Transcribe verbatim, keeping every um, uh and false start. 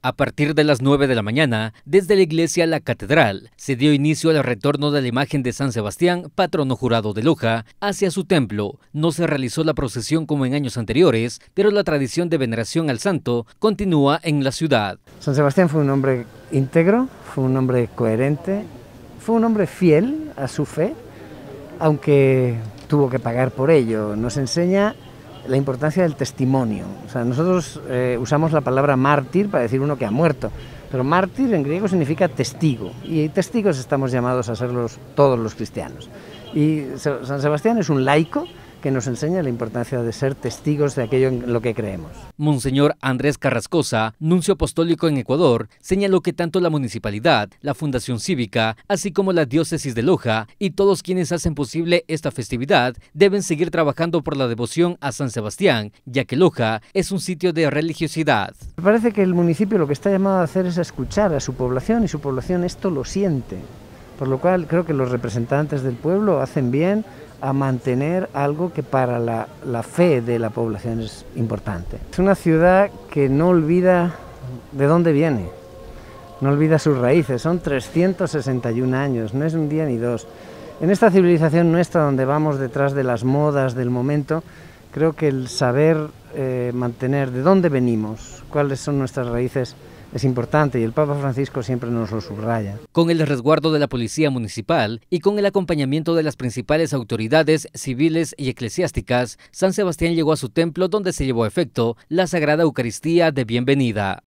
A partir de las nueve de la mañana, desde la iglesia La Catedral, se dio inicio al retorno de la imagen de San Sebastián, patrono jurado de Loja, hacia su templo. No se realizó la procesión como en años anteriores, pero la tradición de veneración al santo continúa en la ciudad. San Sebastián fue un hombre íntegro, fue un hombre coherente, fue un hombre fiel a su fe, aunque tuvo que pagar por ello. Nos enseña la importancia del testimonio. O sea, nosotros eh, usamos la palabra mártir para decir uno que ha muerto, pero mártir en griego significa testigo, y testigos estamos llamados a serlos todos los cristianos. Y San Sebastián es un laico que nos enseña la importancia de ser testigos de aquello en lo que creemos. Monseñor Andrés Carrascosa, nuncio apostólico en Ecuador, señaló que tanto la municipalidad, la Fundación Cívica, así como la diócesis de Loja y todos quienes hacen posible esta festividad deben seguir trabajando por la devoción a San Sebastián, ya que Loja es un sitio de religiosidad. Me parece que el municipio lo que está llamado a hacer es a escuchar a su población, y su población esto lo siente, por lo cual creo que los representantes del pueblo hacen bien a mantener algo que para la, la fe de la población es importante. Es una ciudad que no olvida de dónde viene, no olvida sus raíces, son trescientos sesenta y un años, no es un día ni dos. En esta civilización nuestra, donde vamos detrás de las modas del momento, creo que el saber eh, mantener de dónde venimos, cuáles son nuestras raíces, es importante, y el Papa Francisco siempre nos lo subraya. Con el resguardo de la Policía Municipal y con el acompañamiento de las principales autoridades civiles y eclesiásticas, San Sebastián llegó a su templo, donde se llevó a efecto la Sagrada Eucaristía de bienvenida.